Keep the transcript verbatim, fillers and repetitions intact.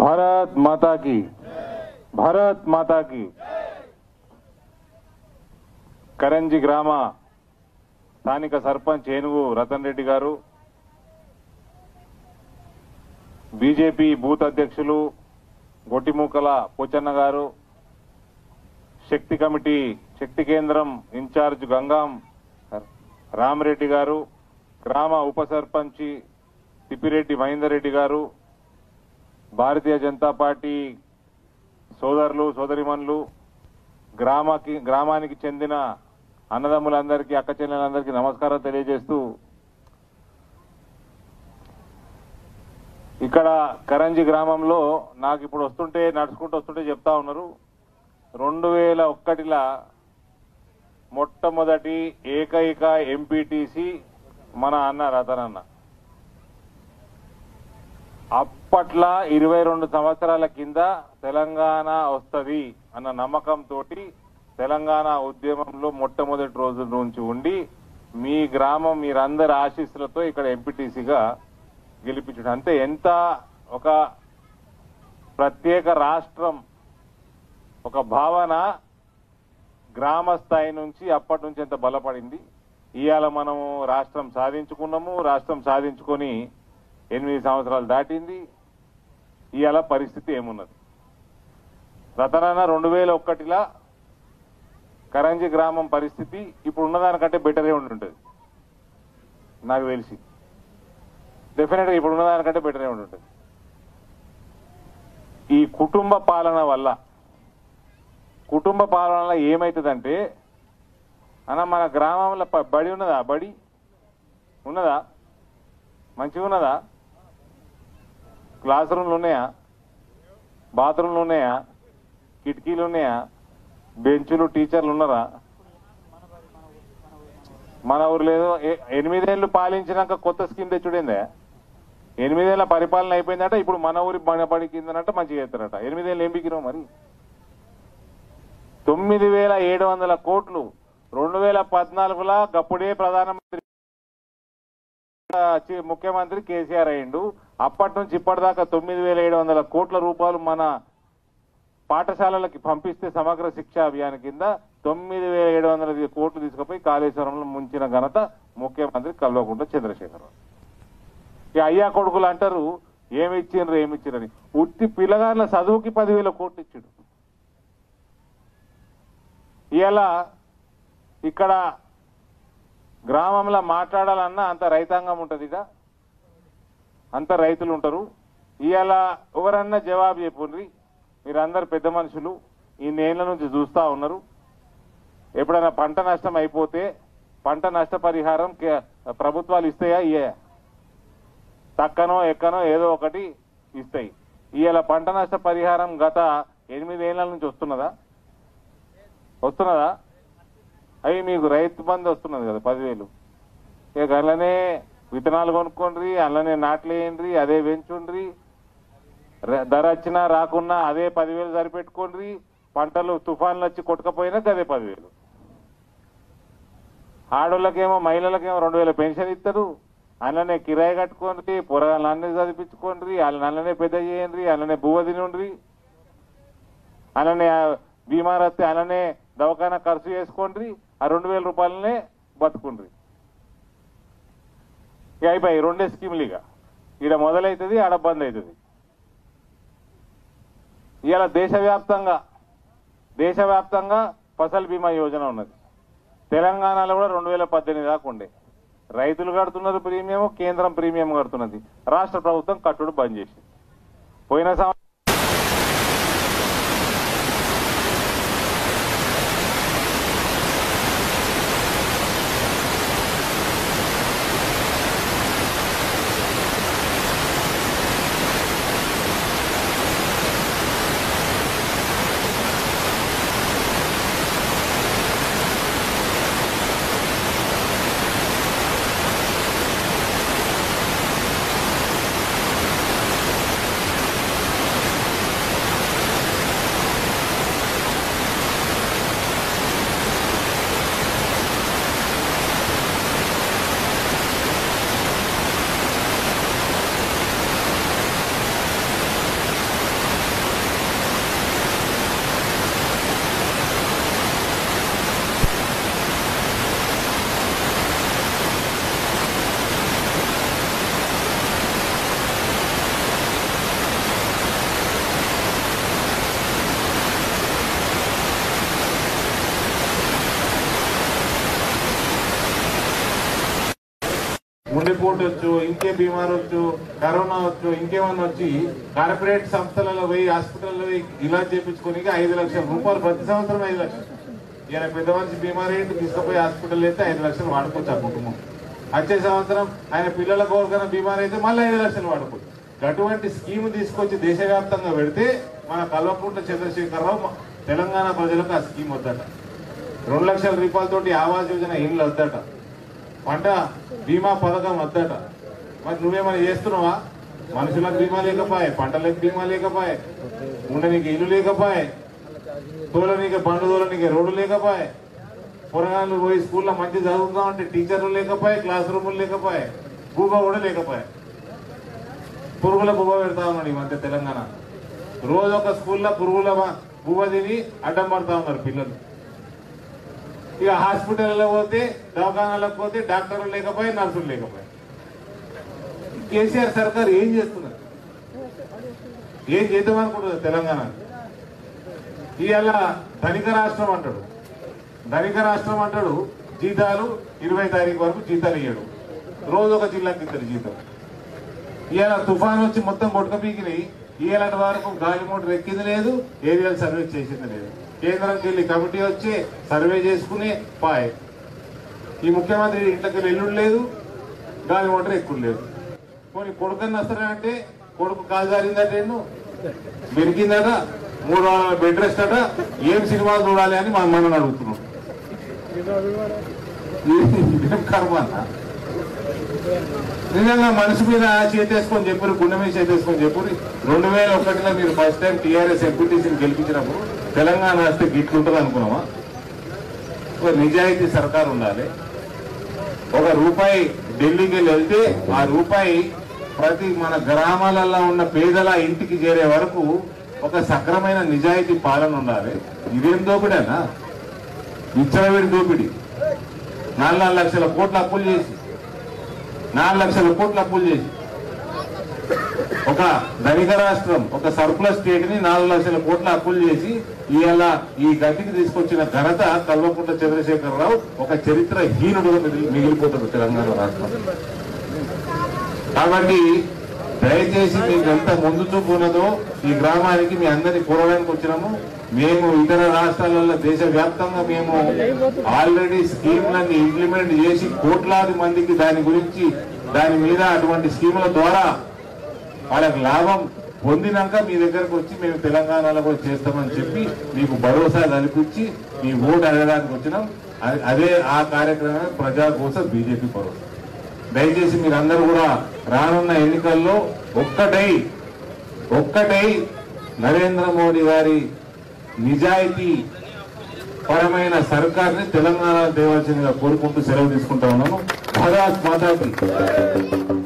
भारत माता की भारत माता की కరంజి గ్రామ స్థానిక సర్పంచ్ ఏనుగు రతన్ రెడ్డి గారు, బీజేపీ బూత్ అధ్యక్షులు గొట్టిమూకల పోచన్న గారు, శక్తి కమిటీ శక్తి కేంద్రం ఇన్ఛార్జ్ గంగాం రామరెడ్డి గారు, గ్రామ ఉప సర్పంచి తిప్పిరెడ్డి మహేందర్ రెడ్డి గారు, భారతీయ జనతా పార్టీ సోదరులు సోదరిమణులు, గ్రామకి గ్రామానికి చెందిన అన్నదమ్ములందరికీ అక్క చెల్లెలందరికీ నమస్కారం తెలియజేస్తూ, ఇక్కడ కరంజి గ్రామంలో నాకు ఇప్పుడు వస్తుంటే నడుచుకుంటూ వస్తుంటే చెప్తా ఉన్నారు, రెండు వేల ఒక్కటిలా మొట్టమొదటి ఏకైక ఎంపీటీసీ మన అన్న రతనన్న. అప్పట్లా ఇరవై రెండు సంవత్సరాల కింద తెలంగాణ వస్తుంది అన్న నమ్మకంతో తెలంగాణ ఉద్యమంలో మొట్టమొదటి రోజుల నుంచి ఉండి మీ గ్రామం మీరందరి ఆశీస్సులతో ఇక్కడ ఎంపీటీసీగా గెలిపించడం. అంటే ఎంత ఒక ప్రత్యేక రాష్ట్రం, ఒక భావన గ్రామ స్థాయి నుంచి అప్పటి నుంచి ఎంత బలపడింది. ఇవాళ మనము రాష్ట్రం సాధించుకున్నాము. రాష్ట్రం సాధించుకొని ఎనిమిది సంవత్సరాలు దాటింది. ఇవాళ పరిస్థితి ఏమున్నది? రతనన్న రెండు వేల ఒక్కటిలా కరంజి గ్రామం పరిస్థితి ఇప్పుడు ఉన్నదానికంటే బెటరే ఉంటుంటుంది నాకు తెలిసి. డెఫినెట్గా ఇప్పుడు ఉన్నదానికంటే బెటరే ఉంటుంటుంది. ఈ కుటుంబ పాలన వల్ల కుటుంబ పాలన వల్ల ఏమవుతుందంటే, అన్న మన గ్రామంలో బడి ఉన్నదా? బడి ఉన్నదా? మంచిగా ఉన్నదా? క్లాస్ రూమ్లు ఉన్నాయా? బాత్రూమ్లు ఉన్నాయా? కిటికీలు ఉన్నాయా? బెంచులు, టీచర్లు ఉన్నారా? మన ఊరు లేదు. ఎనిమిదేళ్లు పాలించినాక కొత్త స్కీమ్ తెచ్చుడేందే? ఎనిమిదేళ్ల పరిపాలన అయిపోయిందట, ఇప్పుడు మన ఊరి బడి కిందనట మంచిగా చేస్తారట. ఎనిమిదేళ్ళు ఏం బిగినావు మరి? తొమ్మిది వేల ఏడు వందల కోట్లు రెండు వేల పద్నాలుగులా గప్పుడే ప్రధానమంత్రి ముఖ్యమంత్రి కేసీఆర్ అయ్యిండు. అప్పటి నుంచి ఇప్పటిదాకా తొమ్మిది వేల ఏడు వందల కోట్ల రూపాయలు మన పాఠశాలలకి పంపిస్తే సమగ్ర శిక్ష అభియాన్ కింద తొమ్మిది వేల ఏడు వందల కోట్లు తీసుకుపోయి కాళేశ్వరంలో ముంచిన ఘనత ముఖ్యమంత్రి కల్వకుంట్ల చంద్రశేఖరరావు. ఈ అయ్యా కొడుకులు అంటారు ఏమి ఇచ్చిండ్రు ఏమిచ్చిరని. ఉత్తి పిల్లగాళ్ళ చదువుకి పదివేల కోట్లు ఇచ్చాడు. ఇలా ఇక్కడ గ్రామంలో మాట్లాడాలన్నా అంత రైతాంగం ఉంటుంది, ఇక అంత రైతులు ఉంటారు. ఇవాళ ఎవరన్నా జవాబు చెప్పుండ్రి. మీరందరు పెద్ద మనుషులు, ఈ నేళ్ల నుంచి చూస్తా ఉన్నారు. ఎప్పుడైనా పంట నష్టం అయిపోతే పంట నష్టపరిహారం ప్రభుత్వాలు ఇస్తాయా? ఇయ్యా? తక్కనో ఎక్కనో ఏదో ఒకటి ఇస్తాయి. ఇవాళ పంట నష్ట పరిహారం గత ఎనిమిదేళ్ల నుంచి వస్తున్నదా? వస్తున్నదా? అవి మీకు రైతు బంధు వస్తున్నది కదా పదివేలు. ఇక అలానే విత్తనాలు కొనుక్కోండి, అలానే నాట్లు వేయండి, అదే పెంచుండ్రి. ధర వచ్చినా రాకున్నా అదే పదివేలు సరిపెట్టుకోండి. పంటలు తుఫాన్లు వచ్చి కొట్టుకపోయినా అదే పదివేలు. ఆడోళ్ళకేమో మహిళలకేమో రెండు వేల పెన్షన్ ఇస్తారు. అలానే కిరాయి కట్టుకోండి, పొరగాళ్ళని అన్నీ చదివించుకోండి, వాళ్ళని అలానే పెద్ద చేయండి, అలానే బువ్వ తినండి, అలానే బీమార్ వస్తే అలానే దవాఖానా ఖర్చు చేసుకోండి. ఆ రెండు వేల రూపాయలనే బతుకుండ్రి. ఇక అయిపోయి రెండే స్కీములు. ఇక ఈడ మొదలవుతుంది, ఆడ బంద్ అవుతుంది. ఇవాళ దేశవ్యాప్తంగా దేశవ్యాప్తంగా ఫసల్ బీమా యోజన ఉన్నది. తెలంగాణలో కూడా రెండు వేల పద్దెనిమిది దాకా ఉండే. రైతులు కడుతున్నారు ప్రీమియం, కేంద్రం ప్రీమియం కడుతున్నది. రాష్ట్ర ప్రభుత్వం కట్టుడు బంద్ చేసింది. పోయిన సంవత్సరం గుండెపోటు వచ్చు, ఇంకే బీమార్ వచ్చు, కరోనా వచ్చు, ఇంకేమన్నా వచ్చి కార్పొరేట్ సంస్థలలో పోయి హాస్పిటల్లో పోయి ఇలాజ్ చేయించుకొని ఐదు లక్షల రూపాయలు ప్రతి సంవత్సరం ఐదు లక్షలు. ఇలా పెద్ద మనిషి బీమార్ ఏంటి తీసుకుపోయి హాస్పిటల్ అయితే ఐదు లక్షలు వాడుకోవచ్చు ఆ కుటుంబం. వచ్చే సంవత్సరం ఆయన పిల్లల కోరికైనా బీమార్ అయితే మళ్ళీ ఐదు లక్షలు వాడుకోవచ్చు. అటువంటి స్కీమ్ తీసుకొచ్చి దేశవ్యాప్తంగా పెడితే మన కల్వకుంట్ల చంద్రశేఖరరావు తెలంగాణ ప్రజలకు ఆ స్కీమ్ వద్దట. రెండు లక్షల రూపాయలతోటి ఆవాస్ యోజన ఇల్లు వద్దట, పంట బీమా పథకం వద్దట. మరి నువ్వేమైనా చేస్తున్నావా? మనుషులకు బీమా లేకపోయే, పంటలకు బీమా లేకపోయే, ఉండనీకి ఇల్లు లేకపోయే, తోలనీకి బండు తోలనీకి రోడ్డు లేకపోయే, పొరగాళ్ళు పోయి స్కూల్లో మంచి చదువుతా ఉంటే టీచర్లు లేకపోయే, క్లాస్ రూములు లేకపోయే, భూబా కూడా లేకపోయే. పురుగుల భూబా పెడతా ఉన్నాడు ఈ మధ్య తెలంగాణ. రోజు ఒక స్కూల్లో పురుగుల భూబా తిని అడ్డం పడతా ఉన్నారు పిల్లలు. ఇక హాస్పిటల్లో పోతే, దవాఖానాలకు పోతే డాక్టర్లు లేకపోయే, నర్సులు లేకపోయే. కేసీఆర్ సర్కార్ ఏం చేస్తున్నారు? ఏం చేద్దామనుకుంటుంది తెలంగాణ? ఇవాళ ధనిక రాష్ట్రం అంటాడు, ధనిక రాష్ట్రం అంటాడు, జీతాలు ఇరవై తారీఖు వరకు జీతాలు ఇయ్యడు, రోజు ఒక జిల్లాకి ఇద్దరు జీతం. ఇవాళ తుఫాన్ వచ్చి మొత్తం కొట్టుక పీకినాయి, ఇవాళ వరకు గాలి మోటార్ ఎక్కింది లేదు, ఏరియాలు సర్వే చేసింది లేదు. కేంద్రంకి వెళ్ళి కమిటీ వచ్చి సర్వే చేసుకుని పాయ్. ఈ ముఖ్యమంత్రి ఇంట్లోకి వెళ్ళి ఎల్లుడు లేదు, గాలి మోటార్ ఎక్కువ లేదు. కొన్ని కొడుకని వస్తారంటే కొడుకు కాలు జారిందట, ఎన్నో మెరికిందట, మూడు వారాల బెడ్ రెస్ట్ అట, ఏం సినిమాలు చూడాలి అని మన మనం అడుగుతున్నాం. కర్మ అన్న నిజంగా మనసు మీద చేతేసుకొని చెప్పారు, గుండె మీద చేతేసుకొని చెప్పారు. రెండు వేల ఒకటిలో మీరు ఫస్ట్ టైం టీఆర్ఎస్ ఎంపీటీసీని గెలిపించినప్పుడు తెలంగాణ వస్తే గిట్లుంటుంది అనుకున్నామా? ఒక నిజాయితీ సర్కారు ఉండాలి. ఒక రూపాయి ఢిల్లీకి వెళ్ళి వెళ్తే ఆ రూపాయి ప్రతి మన గ్రామాలలో ఉన్న పేదల ఇంటికి చేరే వరకు ఒక సక్రమైన నిజాయితీ పాలన ఉండాలి. ఇదేం దోపిడేనా? విచ్చలవిడి దోపిడి. నాలుగు నాలుగు లక్షల కోట్ల అప్పులు చేసి నాలుగు లక్షల కోట్ల అప్పులు చేసి ఒక ధనిక రాష్ట్రం, ఒక సర్ప్లస్ స్టేట్ ని నాలుగు లక్షల కోట్ల అప్పులు చేసి ఇవాళ ఈ గతికి తీసుకొచ్చిన ఘనత కల్వకుంట్ల చంద్రశేఖరరావు ఒక చరిత్ర హీనుడుగా మిగిలిపోతాడు తెలంగాణ రాష్ట్రం. కాబట్టి దయచేసి మీకు ఎంత ముందు చూపు ఉన్నదో ఈ గ్రామానికి మీ అందరినీ కోరడానికి వచ్చినాము. మేము ఇతర రాష్ట్రాలలో దేశవ్యాప్తంగా మేము ఆల్రెడీ స్కీమ్లన్నీ ఇంప్లిమెంట్ చేసి కోట్లాది మందికి దాని గురించి దాని మీద అటువంటి స్కీముల ద్వారా వాళ్ళకి లాభం పొందినాక మీ దగ్గరకు వచ్చి మేము తెలంగాణలో కూడా చేస్తామని చెప్పి మీకు భరోసా కల్పించి మీ ఓటు అడగడానికి వచ్చినాం. అదే ఆ కార్యక్రమం ప్రజా కోసం బీజేపీ భరోసా. దయచేసి మీరందరూ కూడా రానున్న ఎన్నికల్లో ఒక్కటై ఒక్కటై నరేంద్ర మోడీ గారి నిజాయితీ పరమైన సర్కార్ని తెలంగాణ దేవాల్సిందిగా కోరుకుంటూ సెలవు తీసుకుంటా ఉన్నాము. భారత్ మాతాకి